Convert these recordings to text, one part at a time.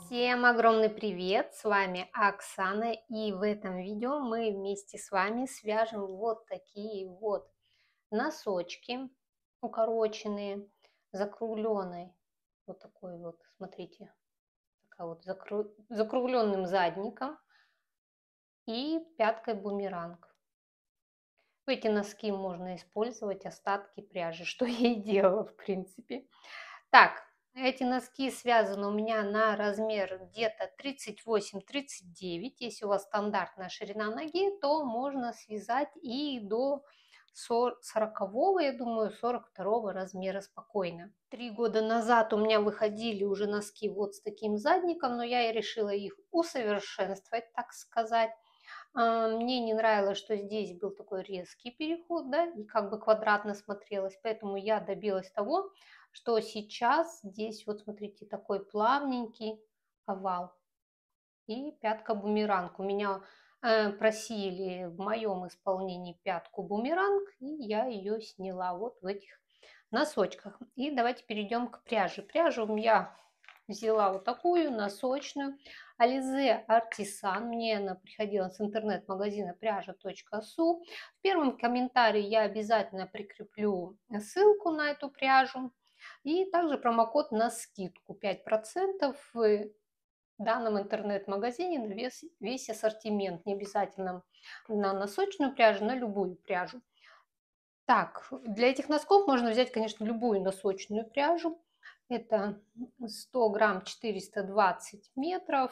Всем огромный привет! С вами Оксана, и в этом видео мы вместе с вами свяжем вот такие вот носочки укороченные, закругленной, вот такой вот, смотрите, такая вот закругленным задником и пяткой бумеранг. Эти носки можно использовать остатки пряжи, что я и делала в принципе. Так, эти носки связаны у меня на размер где-то 38-39. Если у вас стандартная ширина ноги, то можно связать и до 40, я думаю, 42 размера спокойно. 3 года назад у меня выходили уже носки вот с таким задником, но я и решила их усовершенствовать, так сказать. Мне не нравилось, что здесь был такой резкий переход, да, и как бы квадратно смотрелось, поэтому я добилась того, что сейчас здесь, вот смотрите, такой плавненький овал и пятка бумеранг. У меня просили в моем исполнении пятку бумеранг, и я ее сняла вот в этих носочках. И давайте перейдем к пряже. Пряжу я взяла вот такую носочную Alize Artisan. Мне она приходила с интернет-магазина пряжа.су. В первом комментарии я обязательно прикреплю ссылку на эту пряжу. И также промокод на скидку 5% в данном интернет-магазине на весь ассортимент. Не обязательно на носочную пряжу, на любую пряжу. Так, для этих носков можно взять, конечно, любую носочную пряжу. Это 100 грамм 420 метров,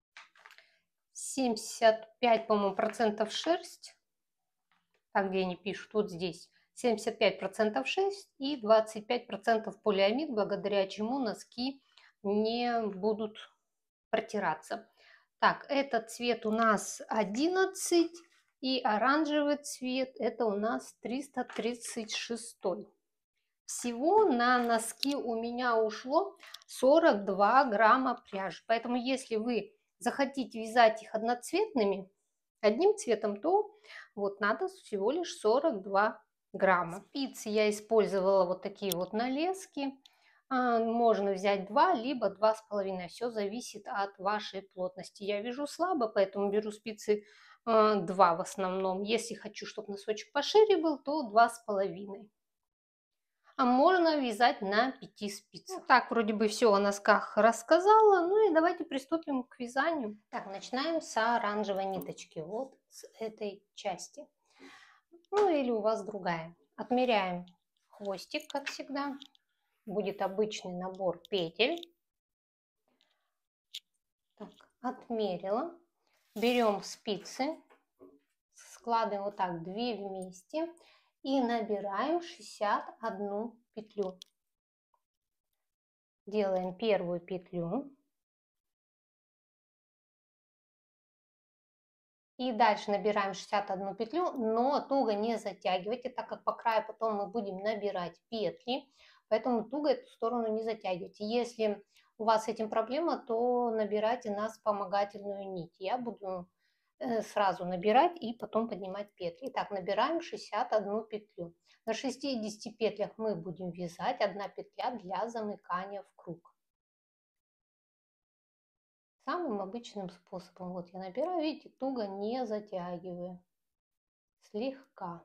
75, по-моему, процентов шерсть. Так, где они пишут, вот здесь. 75% шерсть и 25% полиамид, благодаря чему носки не будут протираться. Так, этот цвет у нас 11, и оранжевый цвет это у нас 336. Всего на носки у меня ушло 42 грамма пряжи. Поэтому если вы захотите вязать их одноцветными, одним цветом, то вот надо всего лишь 42 грамма. Спицы я использовала вот такие вот налески. Можно взять 2, либо 2,5. Все зависит от вашей плотности. Я вяжу слабо, поэтому беру спицы 2 в основном. Если хочу, чтобы носочек пошире был, то 2,5. А можно вязать на 5 спицах. Ну, так, вроде бы все о носках рассказала. Ну и давайте приступим к вязанию. Так, начинаем с оранжевой ниточки. Вот с этой части. Ну или у вас другая. Отмеряем хвостик, как всегда. Будет обычный набор петель. Так, отмерила. Берем спицы. Складываем вот так 2 вместе. И набираем 61 петлю. Делаем первую петлю. И дальше набираем 61 петлю, но туго не затягивайте, так как по краю потом мы будем набирать петли, поэтому туго эту сторону не затягивайте. Если у вас с этим проблема, то набирайте на вспомогательную нить. Я буду сразу набирать и потом поднимать петли. Итак, набираем 61 петлю. На 60 петлях мы будем вязать 1 петля для замыкания в круг. Самым обычным способом. Вот я набираю, видите, туго не затягиваю. Слегка.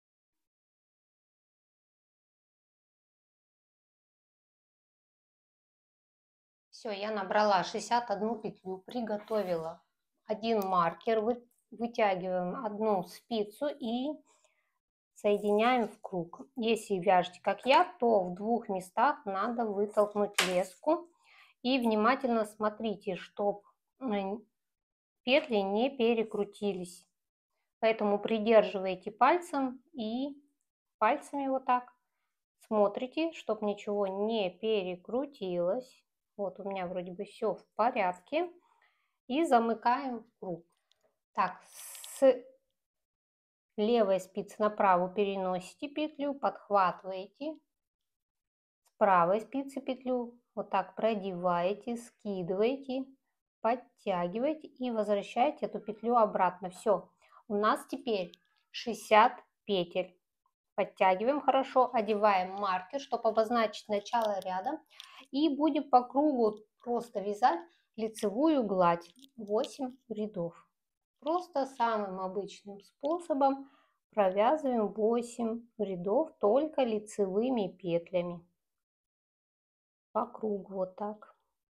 Все, я набрала 61 петлю, приготовила один маркер, вытягиваем одну спицу и соединяем в круг. Если вяжете как я, то в 2 местах надо вытолкнуть леску. И внимательно смотрите, чтобы петли не перекрутились. Поэтому придерживаете пальцем и пальцами вот так смотрите, чтобы ничего не перекрутилось. Вот у меня вроде бы все в порядке. И замыкаем круг. Так, с левой спицы на правую переносите петлю, подхватываете. С правой спицы петлю вот так продеваете, скидываете, подтягиваете и возвращаете эту петлю обратно. Все. У нас теперь 60 петель. Подтягиваем хорошо, одеваем маркер, чтобы обозначить начало ряда. И будем по кругу просто вязать лицевую гладь 8 рядов. Просто самым обычным способом провязываем 8 рядов только лицевыми петлями по кругу, вот так.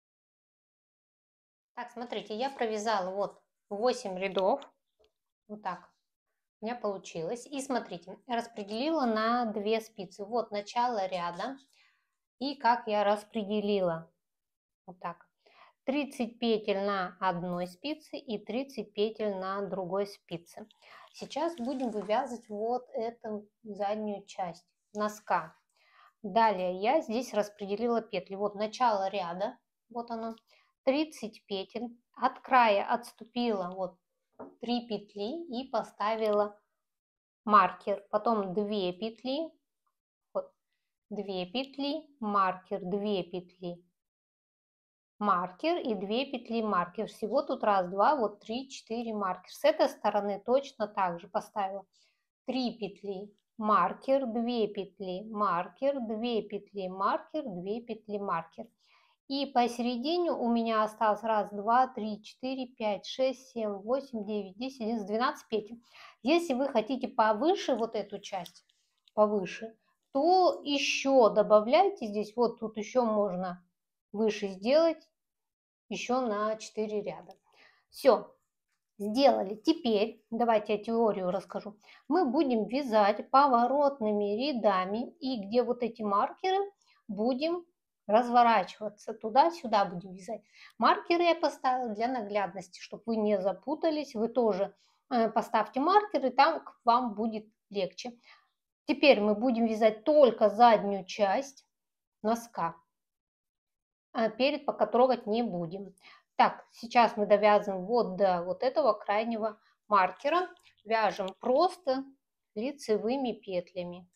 Так, смотрите, я провязала вот 8 рядов, вот так у меня получилось. И смотрите, распределила на 2 спицы. Вот начало ряда. И как я распределила, вот так. 30 петель на одной спице и 30 петель на другой спице. Сейчас будем вывязывать вот эту заднюю часть носка. Далее я здесь распределила петли. Вот начало ряда, вот оно, 30 петель. От края отступила вот 3 петли и поставила маркер. Потом 2 петли, вот 2 петли, маркер, 2 петли, маркер и 2 петли маркер. Всего тут раз, два, вот 3, 4 маркер. С этой стороны точно так же поставила 3 петли маркер, 2 петли маркер, 2 петли маркер, 2 петли маркер. И посередине у меня осталось 1, 2, 3, 4, 5, 6, 7, 8, 9, 10, 11, 12 петель. Если вы хотите повыше вот эту часть, повыше, то еще добавляйте здесь, вот тут еще можно выше сделать, еще на 4 ряда. Все, сделали. Теперь, давайте я теорию расскажу. Мы будем вязать поворотными рядами, и где вот эти маркеры, будем разворачиваться. Туда-сюда будем вязать. Маркеры я поставила для наглядности, чтобы вы не запутались. Вы тоже поставьте маркеры, там вам будет легче. Теперь мы будем вязать только заднюю часть носка. Перед пока трогать не будем. Так, сейчас мы довязываем вот до вот этого крайнего маркера. Вяжем просто лицевыми петлями.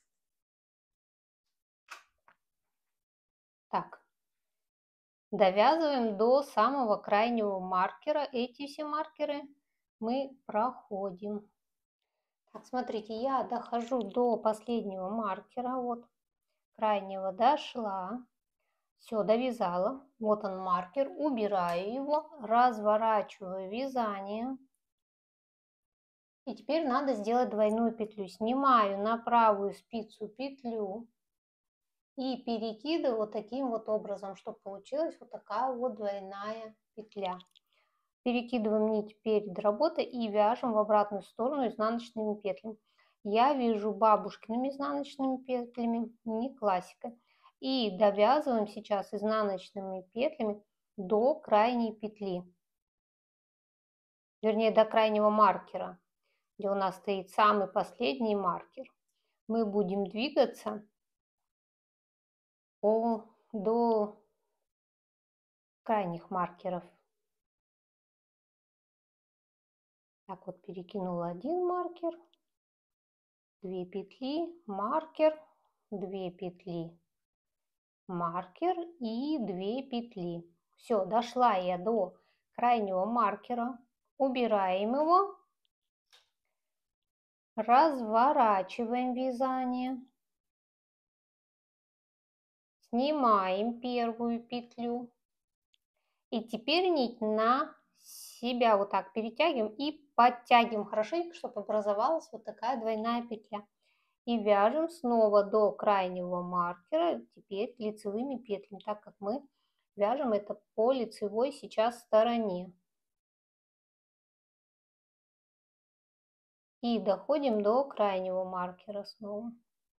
Так, довязываем до самого крайнего маркера. Эти все маркеры мы проходим. Так, смотрите, я дохожу до последнего маркера. Вот, крайнего дошла. Все, довязала. Вот он маркер. Убираю его, разворачиваю вязание. И теперь надо сделать двойную петлю. Снимаю на правую спицу петлю и перекидываю вот таким вот образом, чтобы получилась вот такая вот двойная петля. Перекидываем нить перед работой и вяжем в обратную сторону изнаночными петлями. Я вяжу бабушкиными изнаночными петлями, не классикой. И довязываем сейчас изнаночными петлями до крайней петли, вернее до крайнего маркера, где у нас стоит самый последний маркер. Мы будем двигаться до крайних маркеров. Так вот, перекинула один маркер, 2 петли, маркер, 2 петли, маркер и 2 петли. Все, дошла я до крайнего маркера. Убираем его, разворачиваем вязание, снимаем первую петлю и теперь нить на себя вот так перетягиваем и подтягиваем хорошенько, чтобы образовалась вот такая двойная петля. И вяжем снова до крайнего маркера, теперь лицевыми петлями, так как мы вяжем это по лицевой сейчас стороне. И доходим до крайнего маркера снова.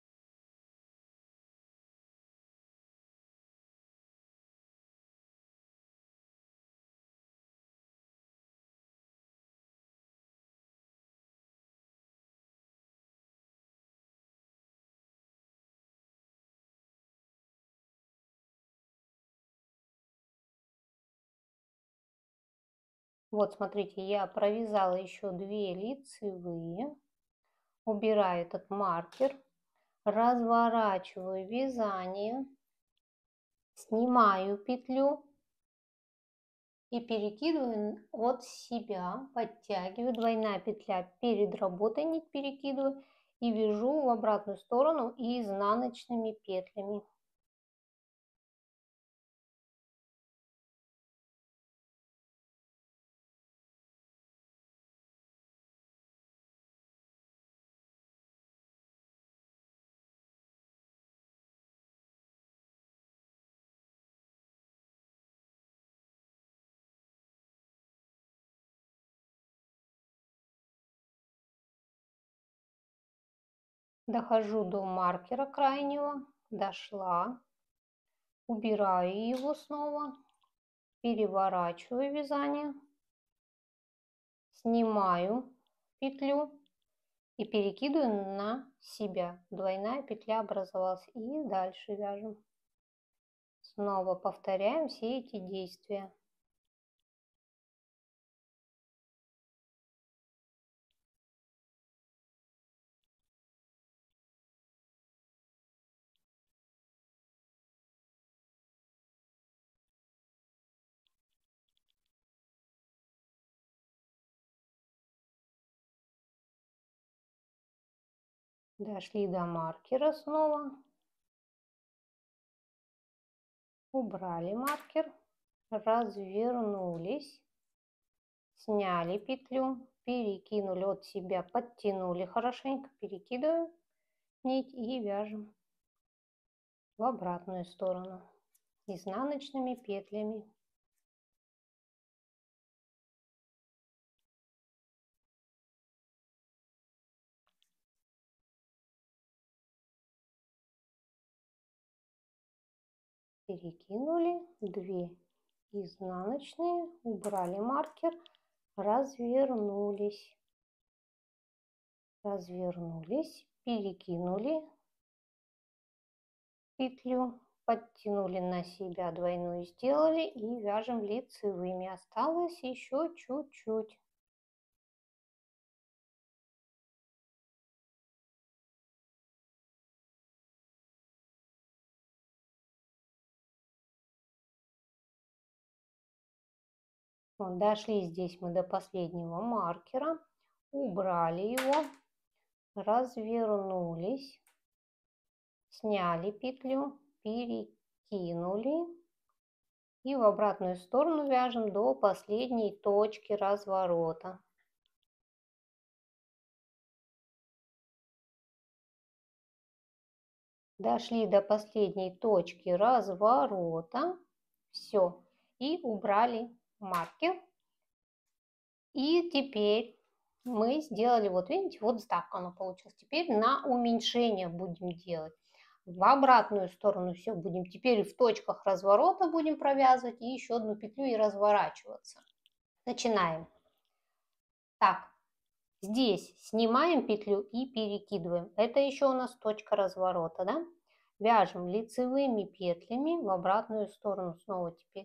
Вот, смотрите, я провязала еще 2 лицевые, убираю этот маркер, разворачиваю вязание, снимаю петлю и перекидываю от себя, подтягиваю, двойная петля перед работой, нить перекидываю и вяжу в обратную сторону изнаночными петлями. Дохожу до маркера крайнего, дошла, убираю его снова, переворачиваю вязание, снимаю петлю и перекидываю на себя. Двойная петля образовалась. И дальше вяжем. Снова повторяем все эти действия. Дошли до маркера снова. Убрали маркер. Развернулись. Сняли петлю. Перекинули от себя. Подтянули хорошенько. Перекидываем нить и вяжем в обратную сторону изнаночными петлями. Перекинули 2 изнаночные, убрали маркер, развернулись, перекинули петлю, подтянули на себя, двойную сделали и вяжем лицевыми. Осталось еще чуть-чуть. Вот, дошли здесь мы до последнего маркера, убрали его, развернулись, сняли петлю, перекинули и в обратную сторону вяжем до последней точки разворота. Дошли до последней точки разворота, все, и убрали маркер. И теперь мы сделали, вот видите, вот так оно получилось. Теперь на уменьшение будем делать. В обратную сторону все будем. Теперь в точках разворота будем провязывать и еще одну петлю и разворачиваться. Начинаем. Так, здесь снимаем петлю и перекидываем. Это еще у нас точка разворота, да? Вяжем лицевыми петлями в обратную сторону снова теперь.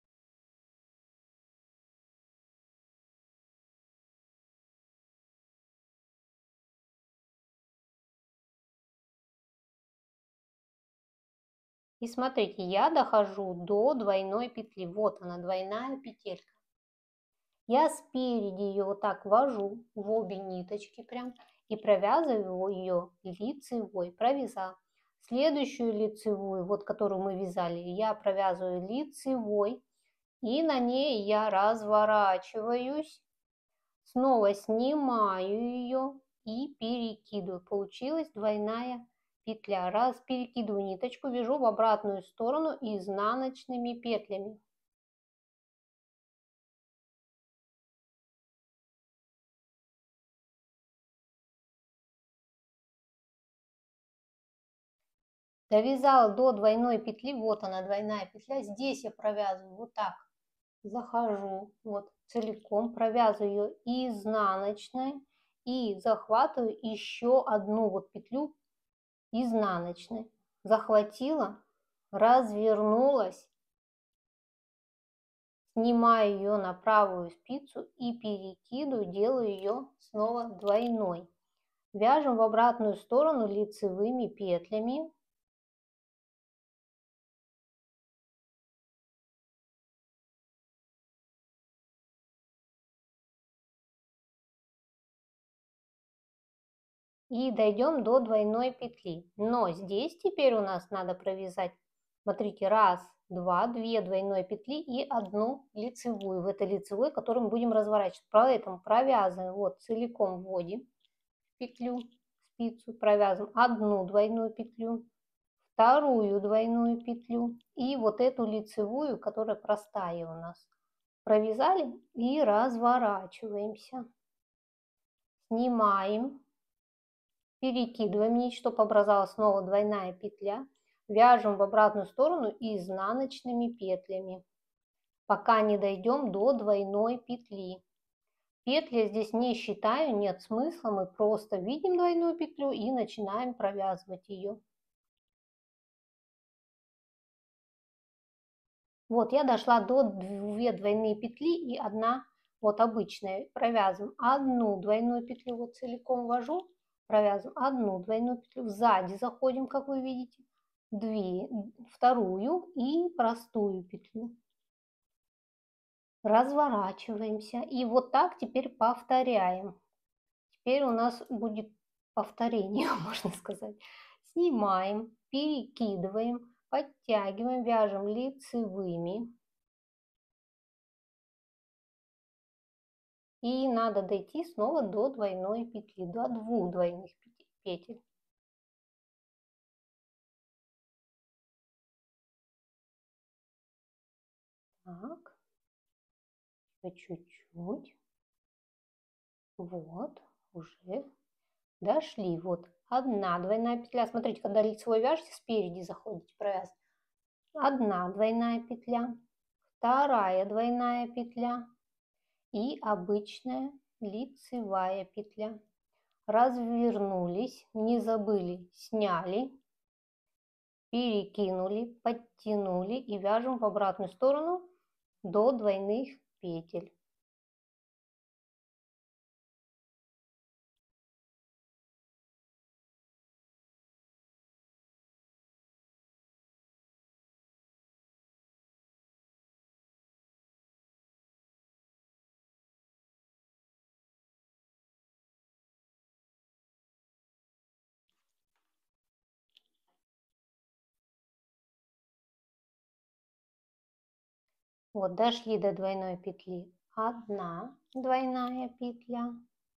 И смотрите, я дохожу до двойной петли. Вот она, двойная петелька. Я спереди ее вот так ввожу в обе ниточки прям и провязываю ее лицевой. Провязал. Следующую лицевую, вот которую мы вязали, я провязываю лицевой. И на ней я разворачиваюсь. Снова снимаю ее и перекидываю. Получилась двойная петля. Раз, перекидываю ниточку, вяжу в обратную сторону изнаночными петлями. Довязала до двойной петли, вот она двойная петля. Здесь я провязываю вот так. Захожу вот целиком, провязываю ее изнаночной и захватываю еще одну вот петлю изнаночной. Захватила, развернулась, снимаю ее на правую спицу и перекидываю, делаю ее снова двойной. Вяжем в обратную сторону лицевыми петлями. И дойдем до двойной петли. Но здесь теперь у нас надо провязать, смотрите, раз, два, две двойной петли и одну лицевую. В этой лицевой, которую мы будем разворачивать. Поэтому провязываем, вот целиком вводим петлю, спицу, провязываем одну двойную петлю, вторую двойную петлю и вот эту лицевую, которая простая у нас. Провязали и разворачиваемся. Снимаем. перекидываем нить, чтобы образовалась снова двойная петля, вяжем в обратную сторону изнаночными петлями, пока не дойдем до двойной петли. Петли я здесь не считаю, нет смысла, мы просто видим двойную петлю и начинаем провязывать ее. Вот я дошла до 2 двойные петли и 1 вот обычная. Провязываем 1 двойную петлю, вот целиком ввожу, провязываем 1 двойную петлю, сзади заходим, как вы видите, 2 и простую петлю. Разворачиваемся и вот так теперь повторяем. Теперь у нас будет повторение, можно сказать. Снимаем, перекидываем, подтягиваем, вяжем лицевыми. И надо дойти снова до двойной петли, до 2 двойных петель. Так, чуть-чуть. Вот, уже дошли. Вот 1 двойная петля. Смотрите, когда лицевой вяжете, спереди заходите провязывать. 1 двойная петля, 2 двойная петля и обычная лицевая петля. Развернулись, не забыли, сняли, перекинули, подтянули и вяжем в обратную сторону до двойных петель. Вот дошли до двойной петли. 1 двойная петля,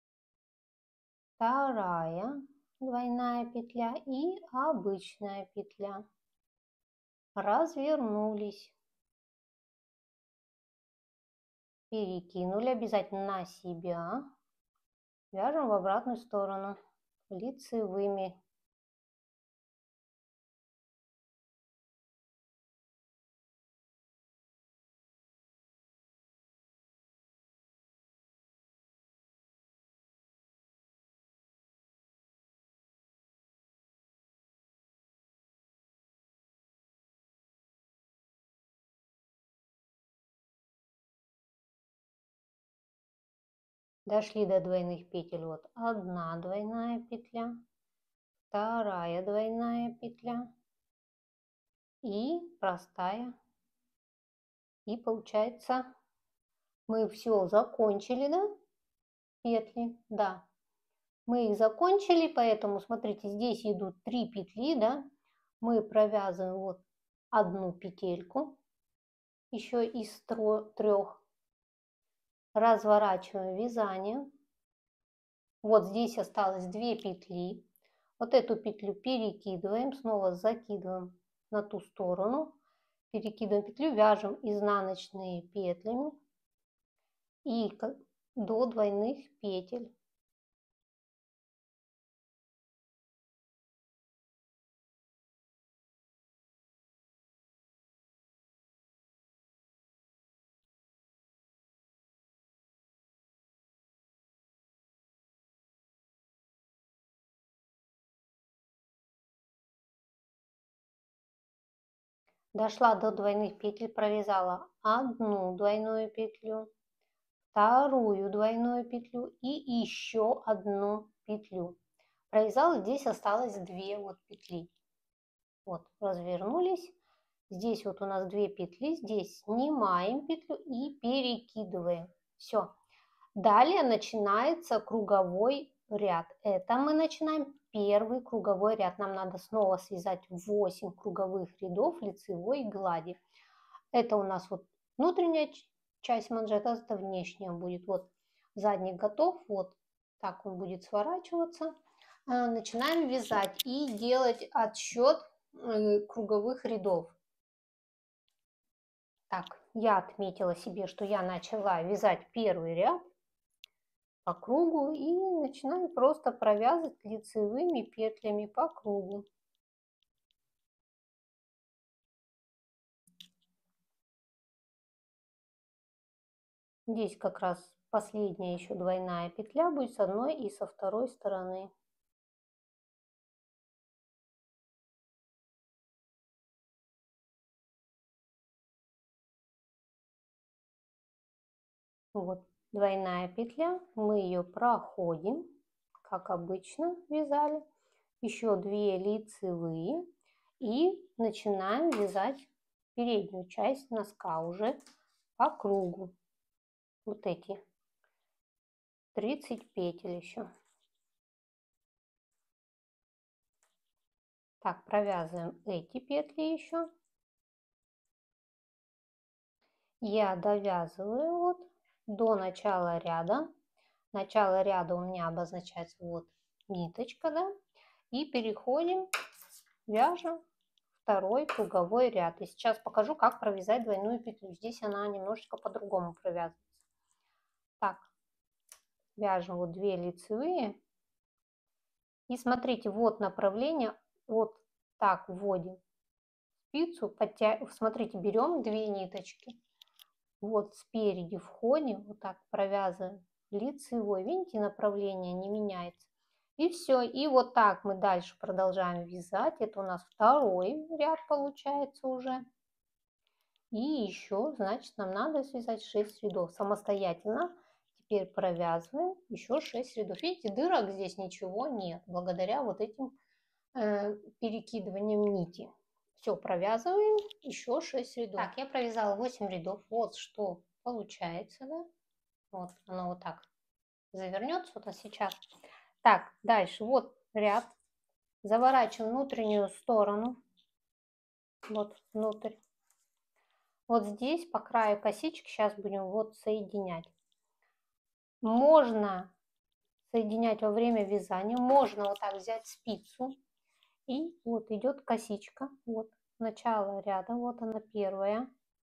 2 двойная петля и обычная петля. Развернулись, перекинули обязательно на себя, вяжем в обратную сторону лицевыми. Дошли до двойных петель. Вот 1 двойная петля, 2 двойная петля и простая. И получается, мы все закончили, да, петли, да. Мы их закончили, поэтому, смотрите, здесь идут 3 петли, да. Мы провязываем вот 1 петельку, еще из 3. Разворачиваем вязание. Вот здесь осталось 2 петли. Вот эту петлю перекидываем, снова закидываем на ту сторону. Перекидываем петлю, вяжем изнаночные петлями и до двойных петель. Дошла до двойных петель, провязала 1 двойную петлю, 2 двойную петлю и еще 1 петлю. Провязала, здесь осталось 2 вот петли. Вот, развернулись. Здесь вот у нас 2 петли, здесь снимаем петлю и перекидываем. Все. Далее начинается круговой ряд. Это мы начинаем первый круговой ряд. Нам надо снова связать 8 круговых рядов лицевой глади. Это у нас вот внутренняя часть манжета, это внешняя будет. Вот задний готов, вот так он будет сворачиваться. Начинаем вязать и делать отсчет круговых рядов. Так, я отметила себе, что я начала вязать первый ряд. по кругу и начинаем просто провязывать лицевыми петлями по кругу. Здесь как раз последняя еще двойная петля будет с одной и со второй стороны. Вот двойная петля, мы ее проходим, как обычно вязали. Еще 2 лицевые и начинаем вязать переднюю часть носка уже по кругу. Вот эти 30 петель еще. Так, провязываем эти петли еще. Я довязываю вот до начала ряда. Начало ряда у меня обозначается вот ниточка, да, и переходим, вяжем второй круговой ряд. И сейчас покажу, как провязать двойную петлю. Здесь она немножечко по-другому провязывается. Так, вяжем вот 2 лицевые. И смотрите, вот направление, вот так вводим спицу, смотрите, берем 2 ниточки. Вот спереди входим, вот так провязываем лицевой. Видите, направление не меняется. И все. И вот так мы дальше продолжаем вязать. Это у нас второй ряд получается уже. И еще, значит, нам надо связать 6 рядов самостоятельно. Теперь провязываем еще 6 рядов. Видите, дырок здесь ничего нет, благодаря вот этим перекидываниям нити. Все, провязываем еще 6 рядов. Так, я провязала 8 рядов. Вот что получается, да? Вот оно вот так завернется вот сейчас. Так, дальше вот ряд. Заворачиваем внутреннюю сторону. Вот внутрь. Вот здесь по краю косички сейчас будем вот соединять. Можно соединять во время вязания. Можно вот так взять спицу. И вот идет косичка. Вот начало ряда. Вот она первая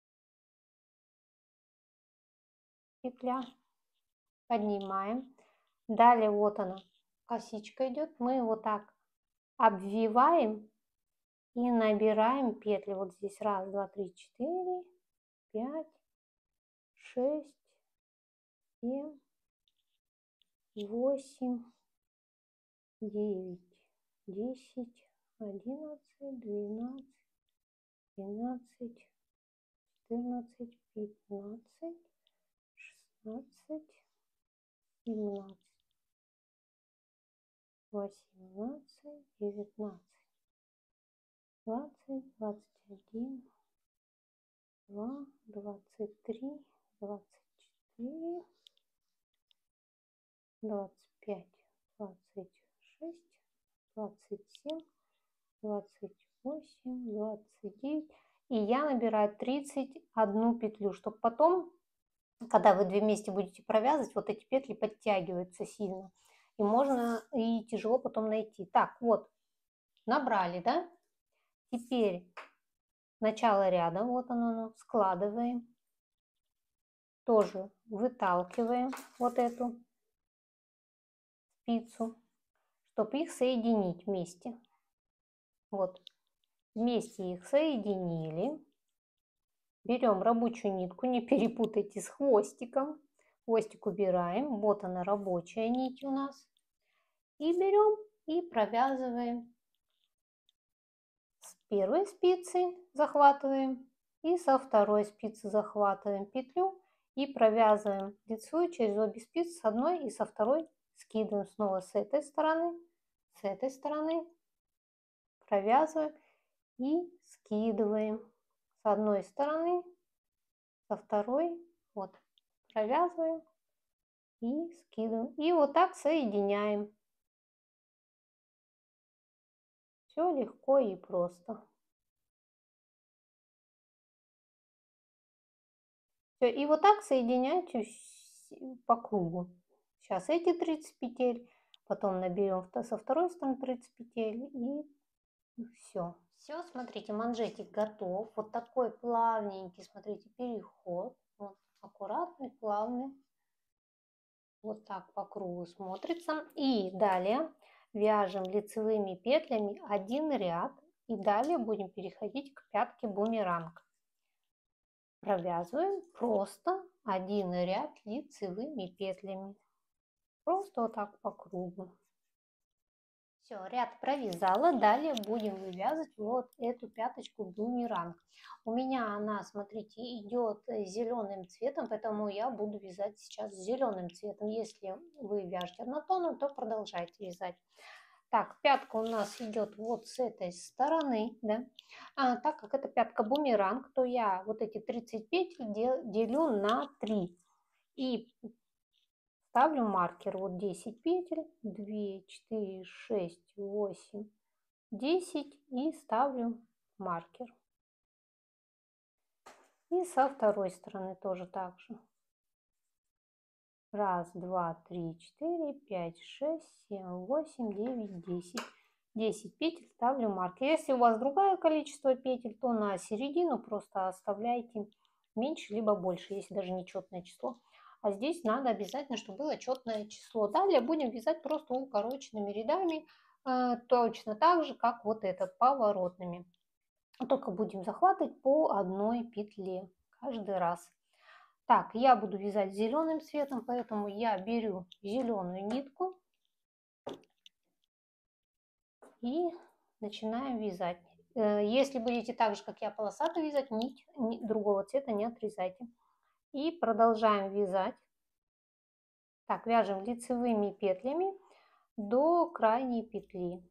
петля. Поднимаем. Далее вот она косичка идет. Мы вот так обвиваем и набираем петли. Вот здесь 1, 2, 3, 4, 5, 6, 7, 8, 9, 10, 11, 12, 13, 14, 15, 16, 17, 18, 19, 20, 21, 2, 23, 24, 25, 26, 27, 28, 29. И я набираю 31 петлю, чтобы потом, когда вы 2 вместе будете провязывать, вот эти петли подтягиваются сильно. И можно, и тяжело потом найти. Так, вот, набрали, да? Теперь начало ряда, вот оно, складываем. Тоже выталкиваем вот эту спицу, чтобы их соединить вместе. Вот, вместе их соединили. Берем рабочую нитку, не перепутайте с хвостиком. Хвостик убираем. Вот она, рабочая нить у нас. И берем и провязываем. С первой спицы захватываем и со второй спицы захватываем петлю и провязываем лицевую через обе спицы с одной и со второй. Скидываем снова с этой стороны, провязываем и скидываем с одной стороны, со второй, вот, провязываем и скидываем. И вот так соединяем. Все легко и просто. Всё, и вот так соединяйте по кругу. Сейчас эти 30 петель, потом наберем со второй стороны 30 петель и все. Все, смотрите, манжетик готов. Вот такой плавненький, смотрите, переход. Вот, аккуратный, плавный. Вот так по кругу смотрится. И далее вяжем лицевыми петлями один ряд. И далее будем переходить к пятке бумеранг. Провязываем просто один ряд лицевыми петлями. Просто вот так по кругу. Все, ряд провязала. Далее будем вывязывать вот эту пяточку бумеранг. У меня она, смотрите, идет зеленым цветом, поэтому я буду вязать сейчас зеленым цветом. Если вы вяжете однотонно, то продолжайте вязать. Так, пятка у нас идет вот с этой стороны, да. Так как это пятка бумеранг, то я вот эти 30 петель делю на 3. И ставлю маркер, вот 10 петель, 2, 4, 6, 8, 10 и ставлю маркер. И со второй стороны тоже так же. 1, 2, 3, 4, 5, 6, 7, 8, 9, 10. 10 петель ставлю маркер. Если у вас другое количество петель, то на середину просто оставляйте меньше либо больше, если даже нечетное число. А здесь надо обязательно, чтобы было четное число. Далее будем вязать просто укороченными рядами, точно так же, как вот это, поворотными. Только будем захватывать по одной петле каждый раз. Так, я буду вязать зеленым цветом, поэтому я беру зеленую нитку и начинаем вязать. Если будете так же, как я, полосато вязать, нить другого цвета не отрезайте. И продолжаем вязать. Так, вяжем лицевыми петлями до крайней петли.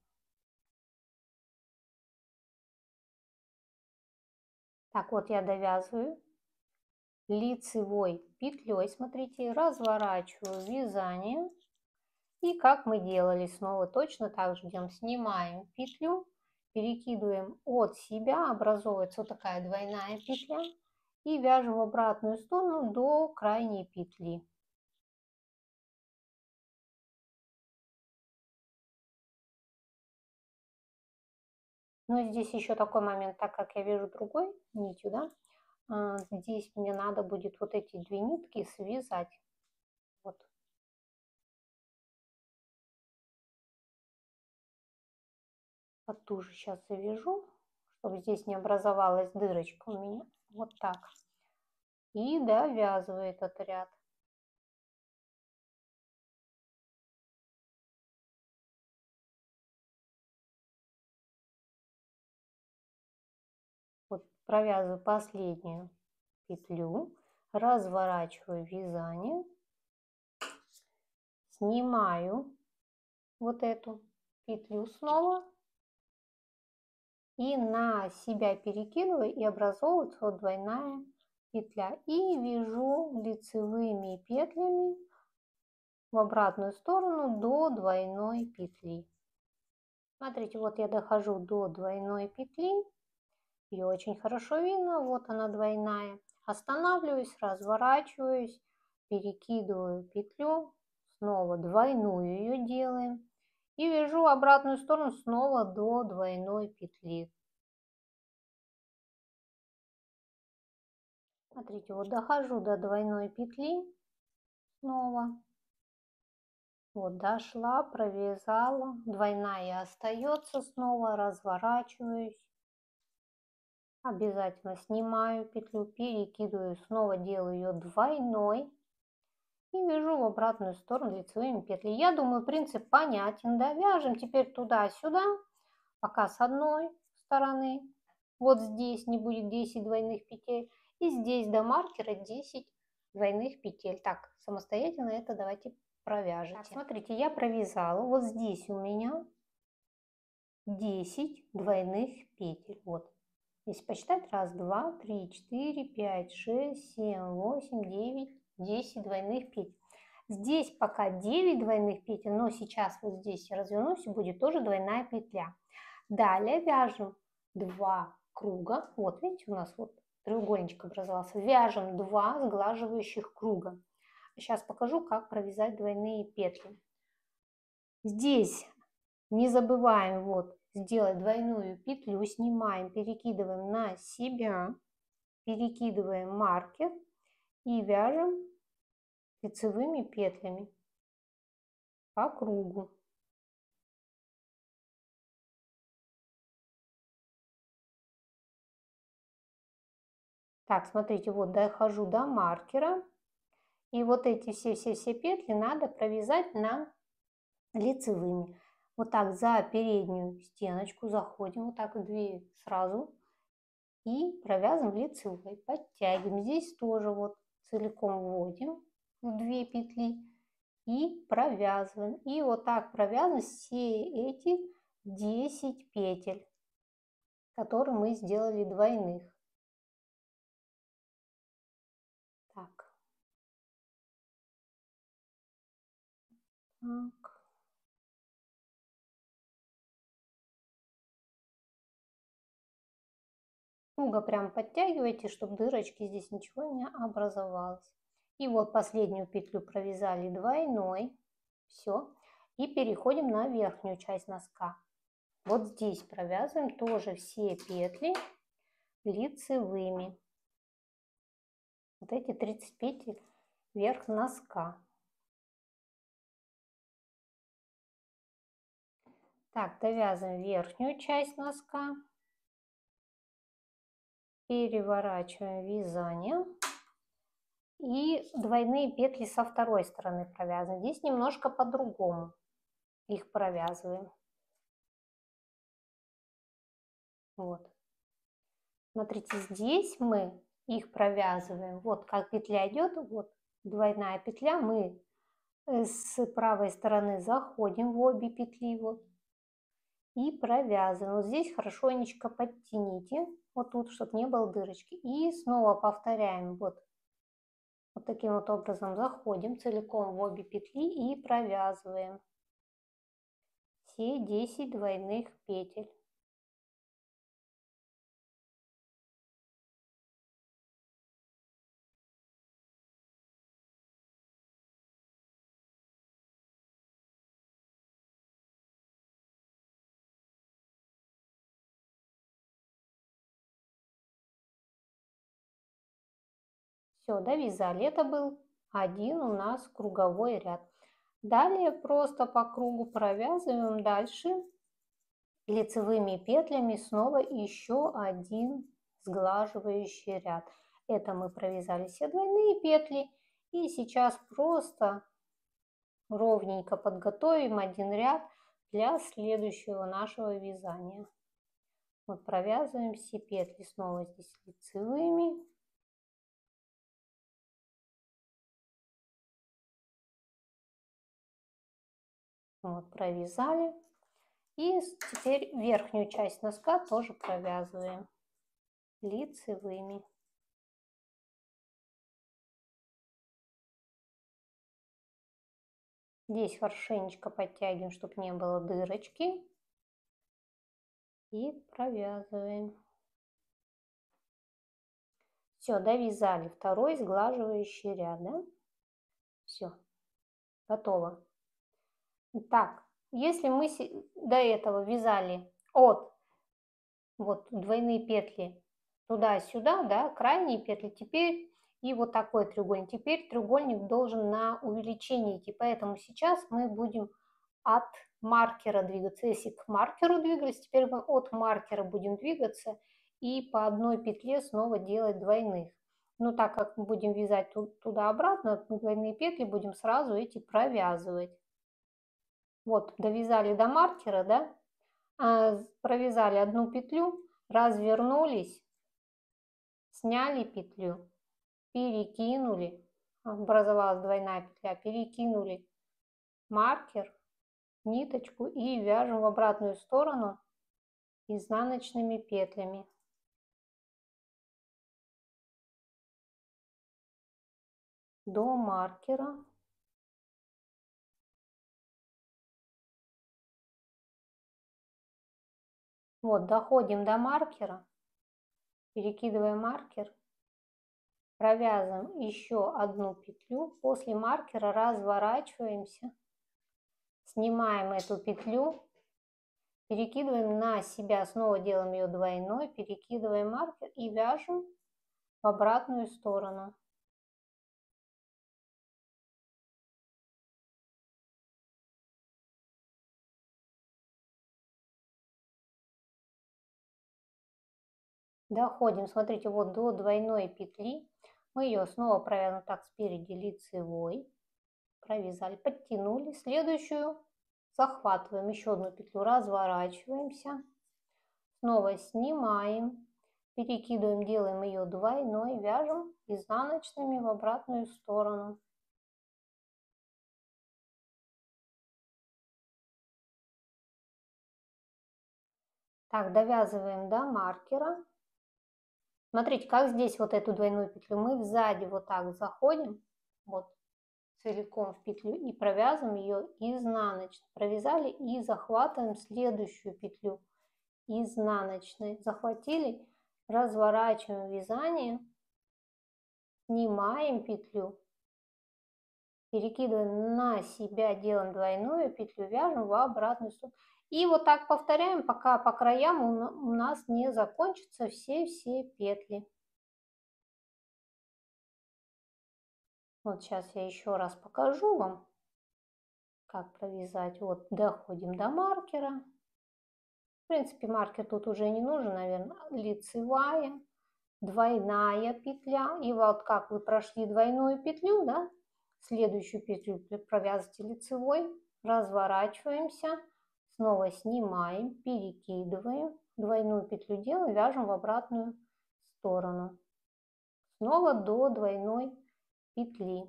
Так, вот я довязываю лицевой петлей, смотрите, разворачиваю вязание. И как мы делали, снова точно так же делаем. Снимаем петлю, перекидываем от себя, образовывается вот такая двойная петля. И вяжем в обратную сторону до крайней петли. Но здесь еще такой момент, так как я вяжу другой нитью, да, здесь мне надо будет вот эти две нитки связать. Вот. Потуже сейчас завяжу, чтобы здесь не образовалась дырочка у меня. Вот так. И довязываю этот ряд. Вот провязываю последнюю петлю, разворачиваю вязание, снимаю вот эту петлю снова и на себя перекидываю, и образовывается вот двойная петля. И вяжу лицевыми петлями в обратную сторону до двойной петли. Смотрите, вот я дохожу до двойной петли. Ее очень хорошо видно, вот она двойная. Останавливаюсь, разворачиваюсь, перекидываю петлю, снова двойную ее делаем и вяжу в обратную сторону снова до двойной петли. Смотрите, вот дохожу до двойной петли снова. Вот дошла, провязала, двойная остается, снова разворачиваюсь. Обязательно снимаю петлю, перекидываю, снова делаю ее двойной и вяжу в обратную сторону лицевыми петлями. Я думаю, принцип понятен, да, вяжем теперь туда-сюда, пока с одной стороны, вот здесь не будет 10 двойных петель, и здесь до маркера 10 двойных петель. Так, самостоятельно это давайте провяжете. Так, смотрите, я провязала, вот здесь у меня 10 двойных петель, вот. Если посчитать, 1, 2, 3, 4, 5, 6, 7, 8, 9, 10 двойных петель. Здесь пока 9 двойных петель, но сейчас вот здесь я развернусь и будет тоже двойная петля. Далее вяжем 2 круга. Вот видите, у нас вот треугольничек образовался. Вяжем 2 сглаживающих круга. Сейчас покажу, как провязать двойные петли. Здесь не забываем вот сделать двойную петлю, снимаем, перекидываем на себя, перекидываем маркер и вяжем лицевыми петлями. по кругу. Так, смотрите, вот дохожу до маркера. И вот эти все петли надо провязать нам лицевыми. Вот так за переднюю стеночку заходим, вот так 2 сразу. И провязываем лицевой. Подтягиваем. Здесь тоже вот целиком вводим в 2 петли и провязываем. И вот так провязываем все эти 10 петель, которые мы сделали двойных. Так. Так. Туго прям подтягивайте, чтобы дырочки здесь ничего не образовалось. И вот последнюю петлю провязали двойной. Все. И переходим на верхнюю часть носка. Вот здесь провязываем тоже все петли лицевыми. Вот эти 30 петель вверх носка. Так, довязываем верхнюю часть носка. Переворачиваем вязание. И двойные петли со второй стороны провязываем. Здесь немножко по-другому их провязываем. Вот. Смотрите, здесь мы их провязываем. Вот как петля идет, вот двойная петля, мы с правой стороны заходим в обе петли вот и провязываем. Вот здесь хорошенечко подтяните, вот тут, чтобы не было дырочки. И снова повторяем, вот таким вот образом заходим целиком в обе петли и провязываем все 10 двойных петель. Все, довязали. Это был один у нас круговой ряд. Далее просто по кругу провязываем дальше лицевыми петлями снова еще один сглаживающий ряд. Это мы провязали все двойные петли. И сейчас просто ровненько подготовим один ряд для следующего нашего вязания. Вот провязываем все петли снова здесь лицевыми. Вот, провязали. И теперь верхнюю часть носка тоже провязываем лицевыми. Здесь хорошенечко подтягиваем, чтобы не было дырочки. И провязываем. Все, довязали второй сглаживающий ряд, да? Все, готово. Так, если мы до этого вязали от вот двойные петли туда-сюда, да, крайние петли, теперь и вот такой треугольник. Теперь треугольник должен на увеличение идти, поэтому сейчас мы будем от маркера двигаться. Если к маркеру двигались, теперь мы от маркера будем двигаться и по одной петле снова делать двойных. Но так как мы будем вязать туда-обратно, двойные петли будем сразу эти провязывать. Вот, довязали до маркера, да, провязали одну петлю, развернулись, сняли петлю, перекинули, образовалась двойная петля, перекинули маркер, ниточку и вяжем в обратную сторону изнаночными петлями. До маркера. Вот, доходим до маркера, перекидываем маркер, провязываем еще одну петлю, после маркера разворачиваемся, снимаем эту петлю, перекидываем на себя, снова делаем ее двойной, перекидываем маркер и вяжем в обратную сторону. Доходим, смотрите, вот до двойной петли. Мы ее снова провязываем так спереди лицевой, провязали, подтянули. Следующую захватываем, еще одну петлю, разворачиваемся, снова снимаем, перекидываем, делаем ее двойной, вяжем изнаночными в обратную сторону. Так, довязываем до маркера. Смотрите, как здесь вот эту двойную петлю мы сзади вот так заходим, вот целиком в петлю и провязываем ее изнаночной. Провязали и захватываем следующую петлю изнаночной. Захватили, разворачиваем вязание, снимаем петлю, перекидываем на себя, делаем двойную петлю, вяжем в обратную сторону. И вот так повторяем, пока по краям у нас не закончатся все петли. Вот сейчас я еще раз покажу вам, как провязать. Вот доходим до маркера. В принципе, маркер тут уже не нужен, наверное. Лицевая, двойная петля. И вот как вы прошли двойную петлю, да, следующую петлю провязываете лицевой, разворачиваемся, снова снимаем, перекидываем, двойную петлю делаем, вяжем в обратную сторону. Снова до двойной петли.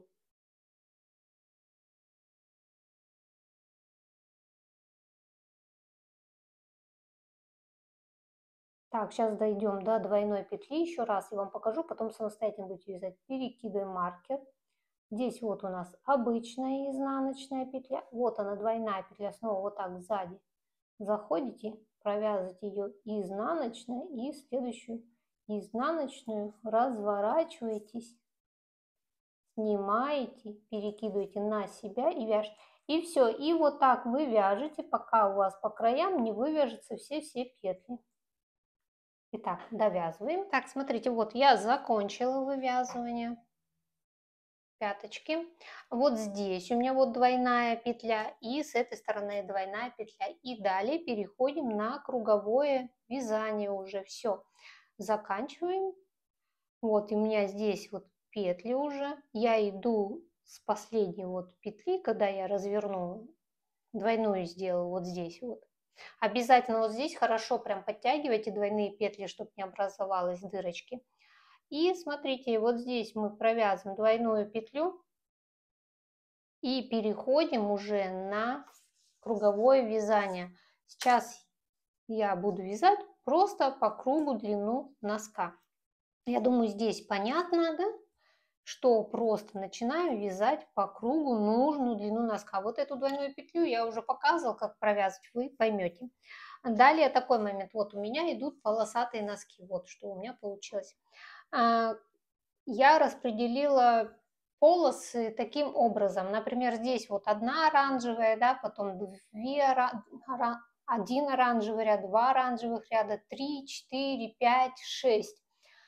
Так, сейчас дойдем до двойной петли. Еще раз я вам покажу, потом самостоятельно будете вязать. Перекидываем маркер. Здесь вот у нас обычная изнаночная петля. Вот она, двойная петля. Снова вот так сзади заходите, провязываете ее изнаночной и следующую изнаночную разворачиваетесь, снимаете, перекидываете на себя и вяжете. И все. И вот так вы вяжете, пока у вас по краям не вывяжутся все петли. Итак, довязываем. Так, смотрите, вот я закончила вывязывание пяточки. Вот здесь у меня вот двойная петля, и с этой стороны двойная петля. И далее переходим на круговое вязание уже. Все, заканчиваем. Вот у меня здесь вот петли уже. Я иду с последней вот петли, когда я разверну, двойную сделаю вот здесь вот. Обязательно вот здесь хорошо прям подтягивайте двойные петли, чтобы не образовалось дырочки. И смотрите, вот здесь мы провязываем двойную петлю и переходим уже на круговое вязание. Сейчас я буду вязать просто по кругу длину носка. Я думаю, здесь понятно, да? Что просто начинаю вязать по кругу нужную длину носка. Вот эту двойную петлю я уже показывала, как провязывать, вы поймете. Далее такой момент. Вот у меня идут полосатые носки. Вот что у меня получилось. Я распределила полосы таким образом. Например, здесь вот одна оранжевая, да, потом один оранжевый ряд, два оранжевых ряда, 3, 4, 5, 6.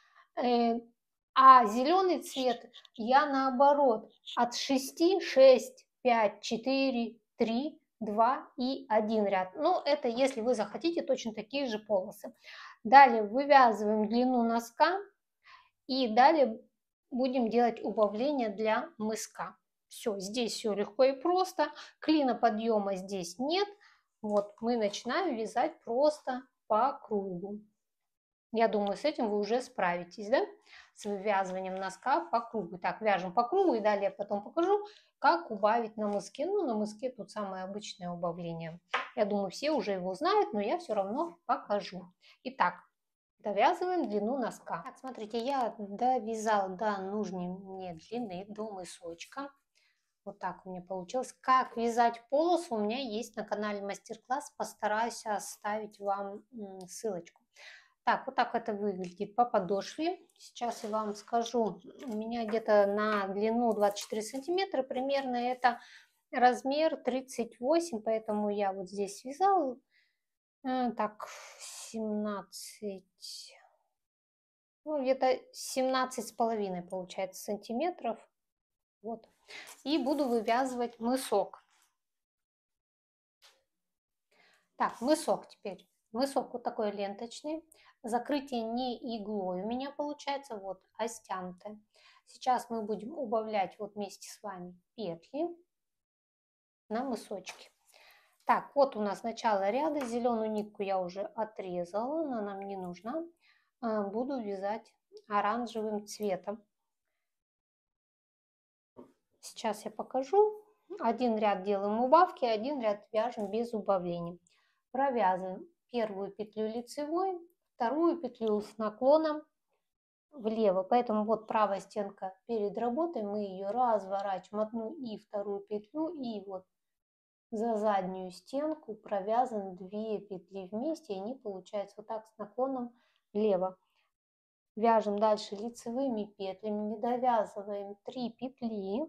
А зеленый цвет я наоборот от 6, 6, 5, 4, 3, 2 и 1 ряд. Ну, это если вы захотите точно такие же полосы. Далее вывязываем длину носка и далее будем делать убавление для мыска. Все, здесь все легко и просто. Клиноподъема здесь нет. Вот мы начинаем вязать просто по кругу. Я думаю, с этим вы уже справитесь, да? С вывязыванием носка по кругу. Так, вяжем по кругу и далее потом покажу, как убавить на мыске. Ну, на мыске тут самое обычное убавление. Я думаю, все уже его знают, но я все равно покажу. Итак, довязываем длину носка. Так, смотрите, я довязала до нужной мне длины, до мысочка. Вот так у меня получилось. Как вязать полосу у меня есть на канале мастер-класс. Постараюсь оставить вам ссылочку. Так, вот так это выглядит по подошве. Сейчас я вам скажу, у меня где-то на длину 24 сантиметра примерно это размер 38, поэтому я вот здесь связала так 17, ну где-то 17,5 получается сантиметров. Вот. И буду вывязывать мысок. Так, мысок теперь. Высок вот такой ленточный. Закрытие не иглой у меня получается, вот, а стянутое. Сейчас мы будем убавлять вот вместе с вами петли на мысочке. Так, вот у нас начало ряда. Зеленую нитку я уже отрезала, она нам не нужна. Буду вязать оранжевым цветом. Сейчас я покажу. Один ряд делаем убавки, один ряд вяжем без убавлений. Провязываем первую петлю лицевой, вторую петлю с наклоном влево. Поэтому вот правая стенка перед работой, мы ее разворачиваем одну и вторую петлю, и вот за заднюю стенку провязаны 2 петли вместе, и они получаются вот так с наклоном влево. Вяжем дальше лицевыми петлями, не довязываем 3 петли.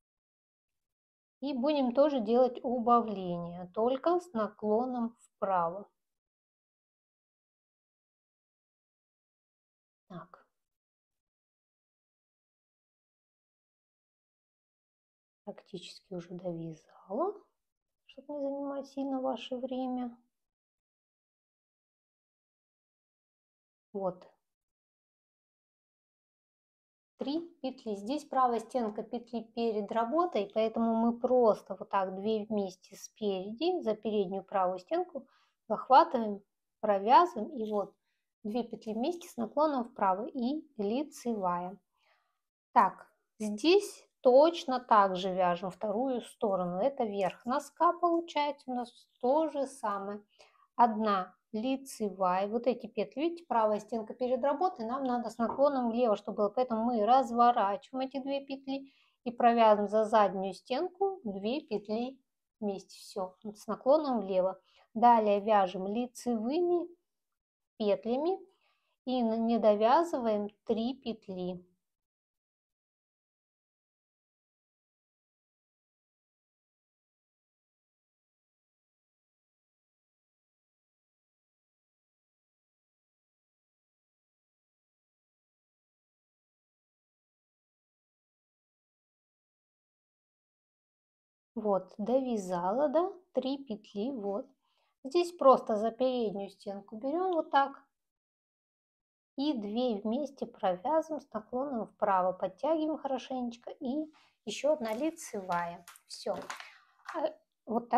И будем тоже делать убавление, только с наклоном вправо. Так. Практически уже довязала, чтобы не занимать сильно ваше время. Вот. 3 петли. Здесь правая стенка петли перед работой, поэтому мы просто вот так 2 вместе спереди, за переднюю правую стенку захватываем, провязываем, и вот 2 петли вместе с наклоном вправо и лицевая. Так, здесь точно так же вяжем вторую сторону. Это верх носка получается у нас то же самое. Одна лицевая. Вот эти петли, видите, правая стенка перед работой, нам надо с наклоном влево, чтобы было. Поэтому мы разворачиваем эти 2 петли и провязываем за заднюю стенку 2 петли вместе. Все, с наклоном влево. Далее вяжем лицевыми петлями и не довязываем 3 петли. Вот, довязала, да, 3 петли, вот. Здесь просто за переднюю стенку берем вот так и 2 вместе провязываем с наклоном вправо, подтягиваем хорошенечко и еще одна лицевая. Все. Вот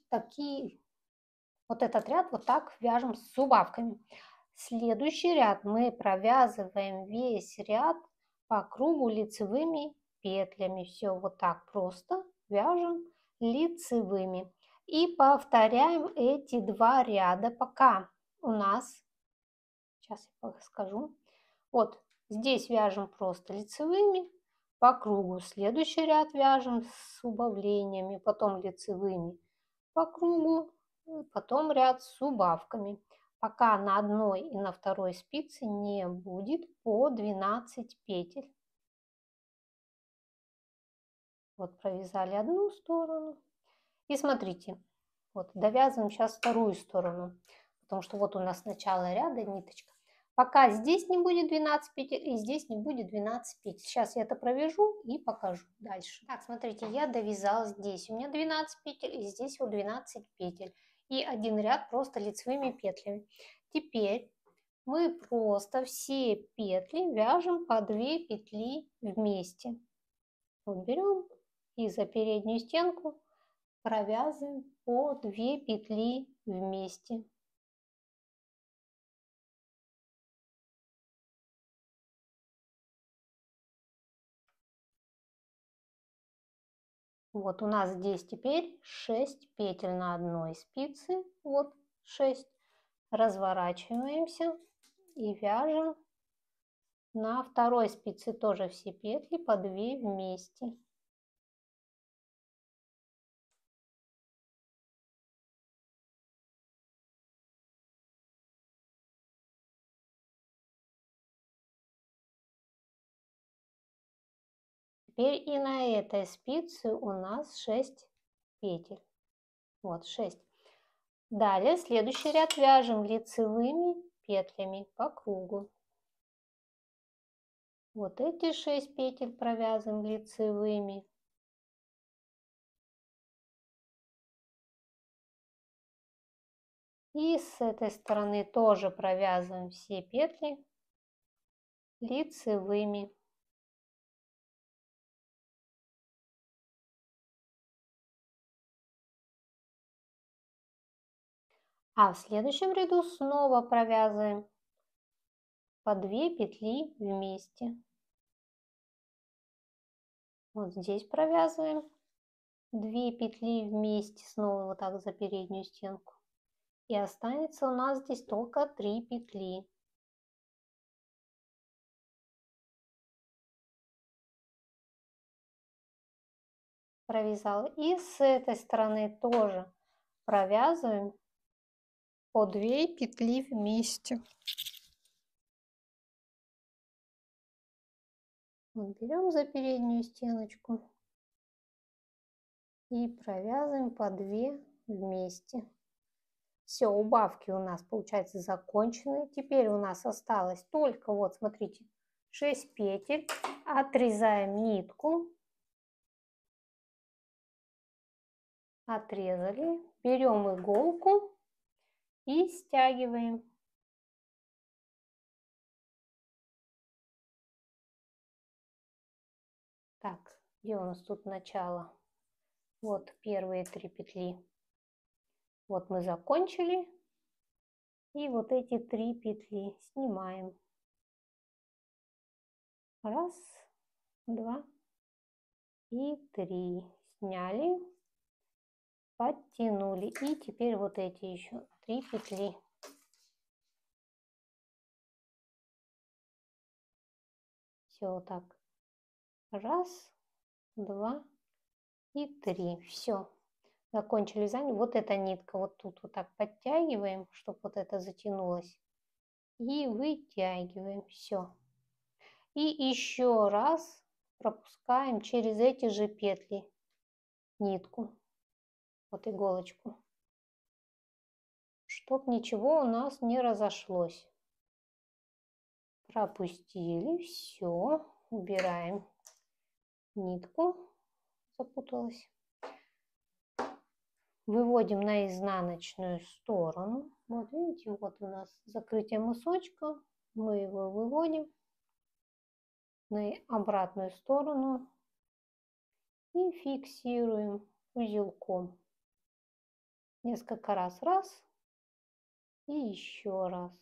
вот этот ряд вот так вяжем с убавками. Следующий ряд мы провязываем весь ряд по кругу лицевыми петлями. Все вот так просто вяжем лицевыми. И повторяем эти 2 ряда, пока у нас, сейчас я скажу, вот здесь вяжем просто лицевыми по кругу. Следующий ряд вяжем с убавлениями, потом лицевыми по кругу, потом ряд с убавками, пока на одной и на второй спице не будет по 12 петель. Вот провязали одну сторону. И смотрите, вот довязываем сейчас вторую сторону, потому что вот у нас начало ряда ниточка. Пока здесь не будет 12 петель и здесь не будет 12 петель. Сейчас я это провяжу и покажу дальше. Так, смотрите, я довязала здесь. У меня 12 петель и здесь вот 12 петель. И один ряд просто лицевыми петлями. Теперь мы просто все петли вяжем по 2 петли вместе. Вот берем и за переднюю стенку провязываем по 2 петли вместе. Вот у нас здесь теперь 6 петель на одной спице. Вот 6. Разворачиваемся и вяжем на второй спице тоже все петли по 2 вместе. Теперь и на этой спице у нас 6 петель. Вот 6. Далее следующий ряд вяжем лицевыми петлями по кругу. Вот эти 6 петель провязываем лицевыми. И с этой стороны тоже провязываем все петли лицевыми. А в следующем ряду снова провязываем по 2 петли вместе. Вот здесь провязываем 2 петли вместе, снова вот так за переднюю стенку. И останется у нас здесь только 3 петли. Провязала. И с этой стороны тоже провязываем по 2 петли вместе. Вот берем за переднюю стеночку и провязываем по 2 вместе. Все, убавки у нас, получается, закончены. Теперь у нас осталось только, вот смотрите, 6 петель. Отрезаем нитку. Отрезали. Берем иголку и стягиваем. Так, где у нас тут начало? Вот первые 3 петли. Вот мы закончили. И вот эти 3 петли снимаем. Раз, два и 3. Сняли, подтянули. И теперь вот эти еще 3 петли. Все вот так. Раз, два и 3. Все. Закончили занятие. Вот эта нитка вот тут вот так подтягиваем, чтобы вот это затянулось. И вытягиваем. Все. И еще раз пропускаем через эти же петли нитку. Вот иголочку. Чтоб ничего у нас не разошлось. Пропустили. Все. Убираем нитку. Запуталась. Выводим на изнаночную сторону. Вот видите, вот у нас закрытие мысочка. Мы его выводим на обратную сторону и фиксируем узелком. Несколько раз. Раз. И еще раз.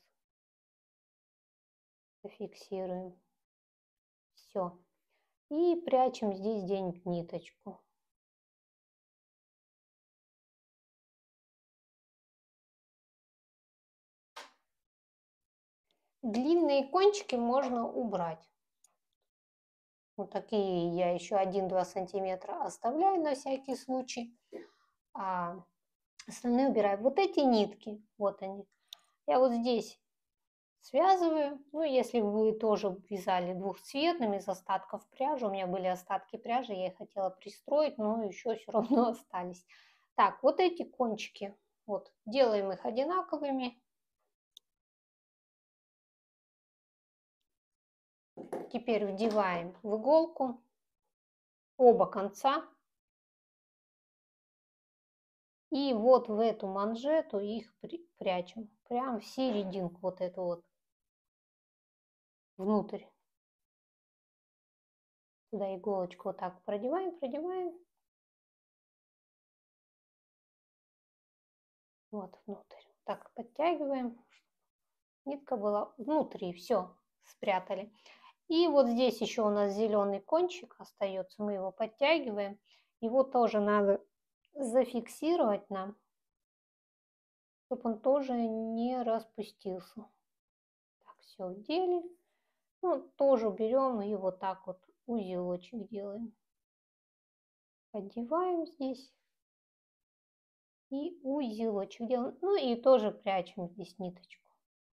Фиксируем. Все. И прячем здесь где-нибудь ниточку. Длинные кончики можно убрать. Вот такие я еще 1-2 сантиметра оставляю на всякий случай. А остальные убираю. Вот эти нитки, вот они. Я вот здесь связываю. Ну, если вы тоже вязали двухцветными из остатков пряжи. У меня были остатки пряжи, я их хотела пристроить, но еще все равно остались. Так, вот эти кончики. Вот, делаем их одинаковыми. Теперь вдеваем в иголку оба конца. И вот в эту манжету их прячем. Прям в серединку вот эту вот. Внутрь. Туда иголочку вот так продеваем. Вот внутрь. Так подтягиваем. Нитка была внутри. Все, спрятали. И вот здесь еще у нас зеленый кончик остается. Мы его подтягиваем. Его тоже надо зафиксировать нам, чтобы он тоже не распустился. Так, все вдели. Ну, тоже берем и вот так вот узелочек делаем. Поддеваем здесь. И узелочек делаем. Ну и тоже прячем здесь ниточку.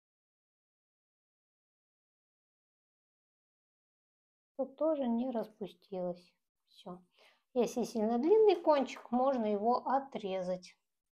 Чтобы тоже не распустилось. Все. Если сильно длинный кончик, можно его отрезать.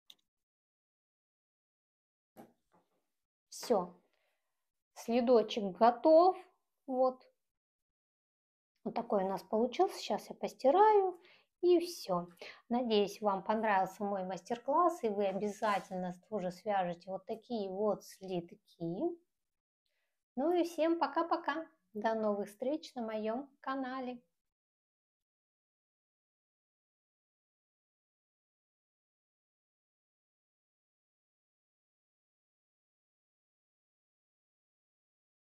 Все. Следочек готов. Вот. Вот такой у нас получился. Сейчас я постираю. И все. Надеюсь, вам понравился мой мастер-класс, и вы обязательно тоже свяжете вот такие вот слитки. Ну и всем пока-пока. До новых встреч на моем канале.